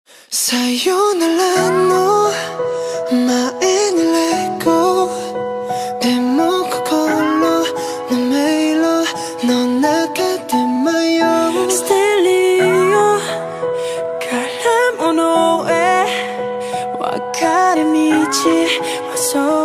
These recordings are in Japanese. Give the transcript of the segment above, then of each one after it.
さよならの前にレゴでも心の迷路の中で迷うステレオから物へ分かれ道は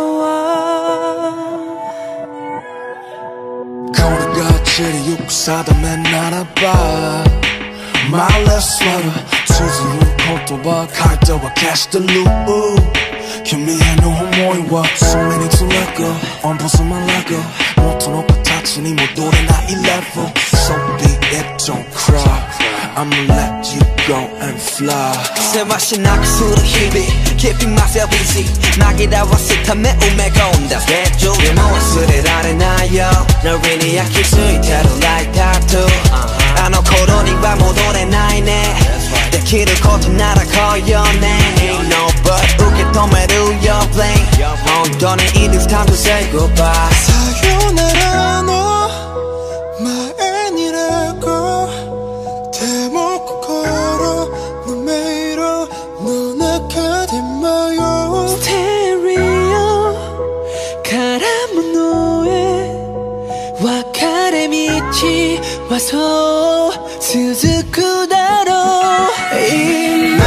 そうこれが地理行く定めならばMy last letter 綴る言葉書いては消してる君への思いはそれにつらく On pause my leg 元の形に戻れない level So be it, don't cry I'ma let you go and fly せわしなくする日々 Keeping myself busy 紛らわすため埋め込んだスケジュールでも忘れられないよノリに焼き付いてる Like tattoo あの頃には戻れないねできることなら来いよね Ain't no but 受け止める Your blame 本当に It is time to say goodbye さよならの前にレゴでも心の迷路の中で迷うステレオから物へ分かれ道はそう続くだろう今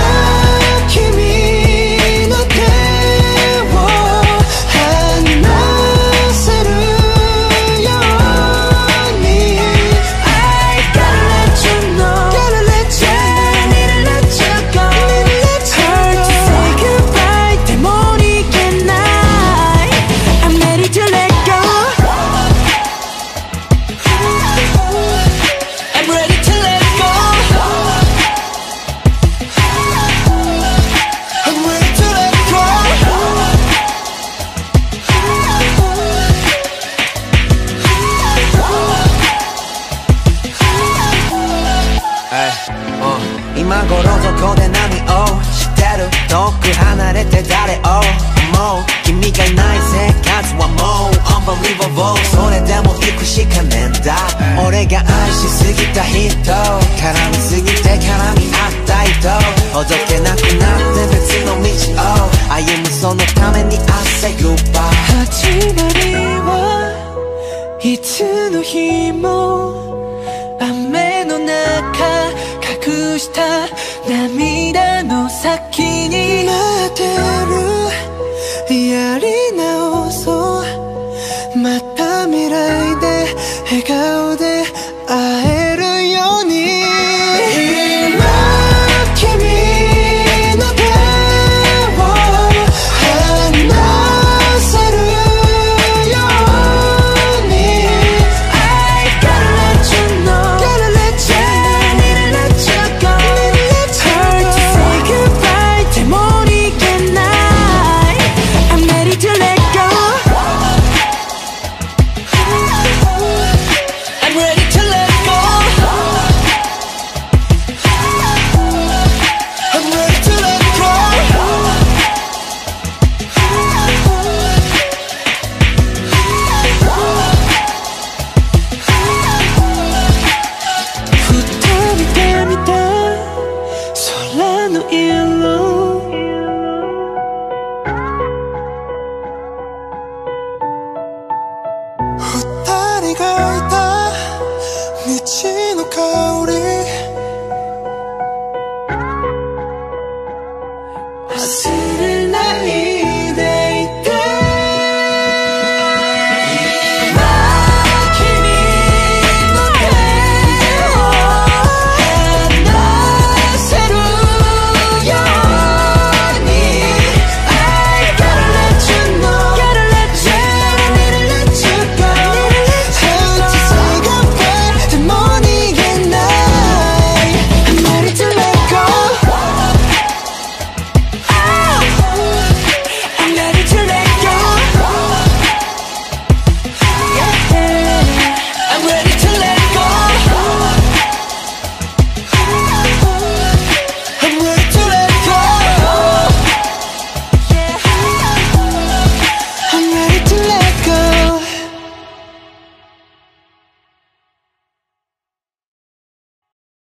君の手を離せるように I gotta let you know Gotta let you Need to let you go Hard to say goodbye でも逃げない I'm ready to let go I'm ready to let go I'm ready to let go今頃どこで何をしてる遠く離れて誰を思う君がいない生活はもう Unbelievable それでも行くしかねえんだ俺が愛しすぎた人絡みすぎて絡み合った人ほどけなくなって別の道を歩むそのために I say goodbye 始まりはいつの日も雨の中隠した涙の先に待ってるやり直そうまた未来で笑顔で会えるように今君の手を離せるように I gotta let you know Gotta let you Need to let you go Hard to say goodbye でも逃げない I'm ready to let go I'm ready to let go I'm ready to let goふたりで見た空の色